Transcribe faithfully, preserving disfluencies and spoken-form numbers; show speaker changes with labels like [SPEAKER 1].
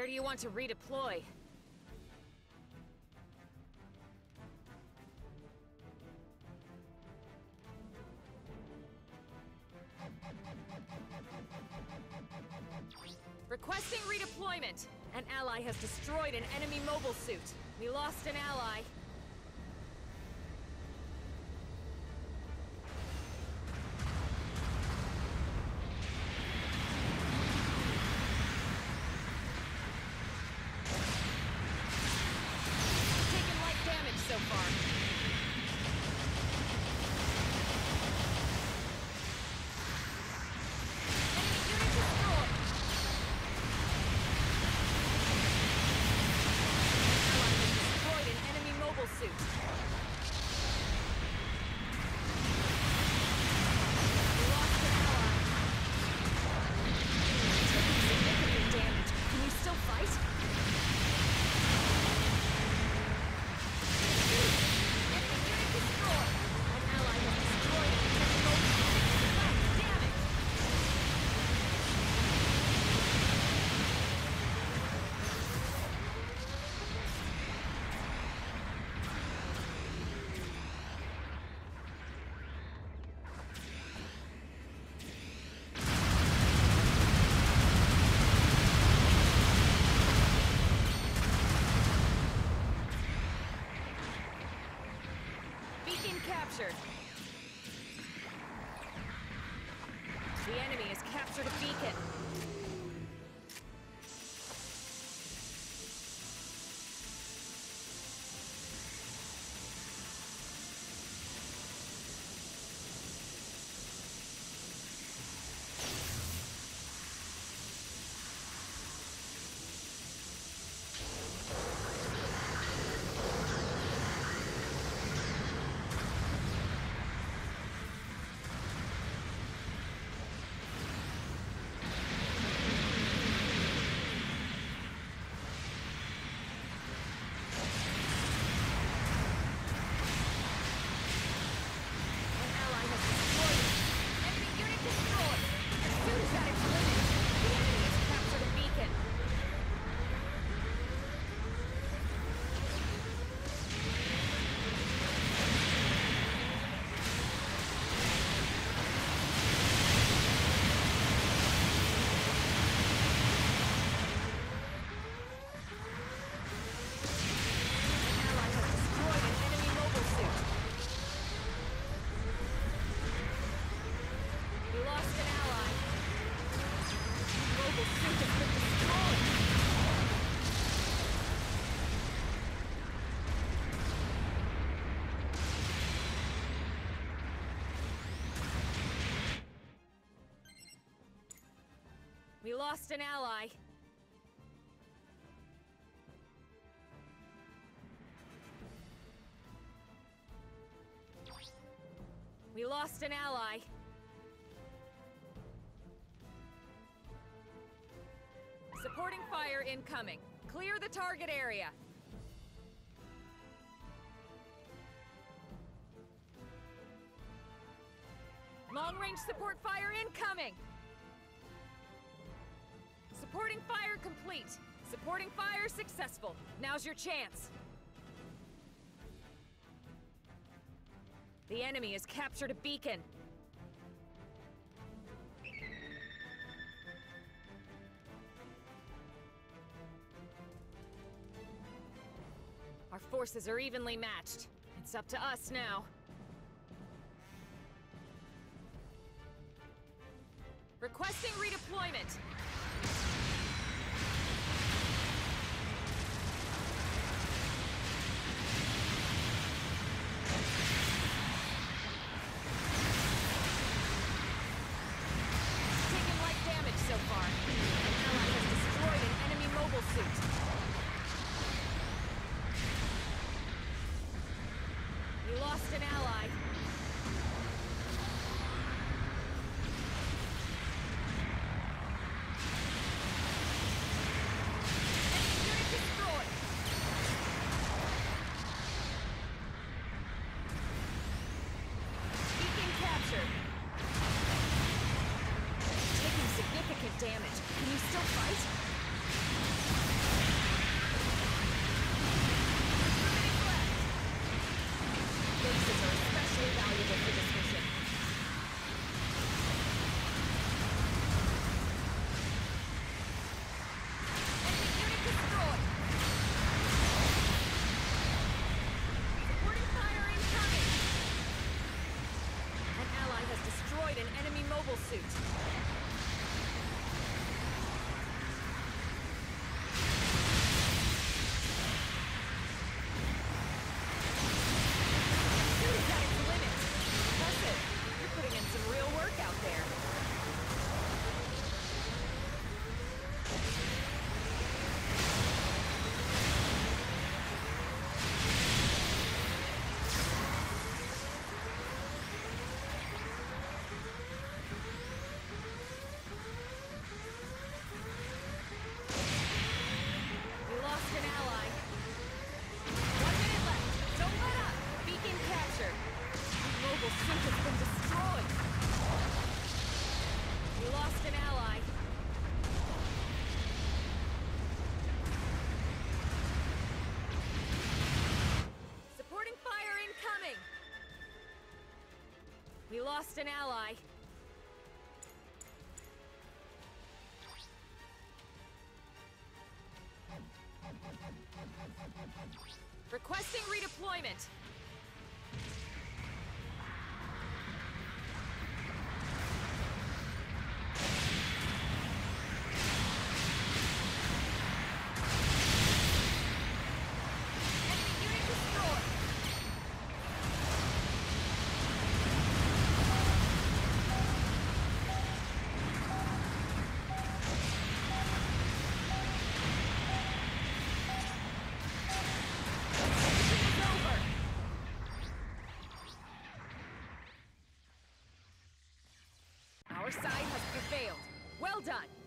[SPEAKER 1] Where do you want to redeploy? Requesting redeployment! An ally has destroyed an enemy mobile suit. We lost an ally. Taken light damage so far. Suit. We lost an ally. Taking significant damage. Can you still fight? Enemy unit destroyed. An ally has destroyed an enemy mobile suit. God damn it! Captured. The enemy has captured a beacon. We lost an ally. We lost an ally. Supporting fire incoming. Clear the target area. Long-range support fire incoming! Supporting fire complete. Supporting fire successful. Now's your chance. The enemy has captured a beacon. Our forces are evenly matched. It's up to us now. Requesting redeployment. Taken light damage so far. An ally has destroyed an enemy mobile suit. We lost an ally. pursuit. Shooting's at its limit. Impressive. You're putting in some real work out there. We lost an ally. One minute left. Don't let up. Beacon captured. Mobile sync has been destroyed. We lost an ally. Supporting fire incoming. We lost an ally. Requesting redeployment. Enemy unit destroyed. Mission is over. Our side has prevailed. Well done.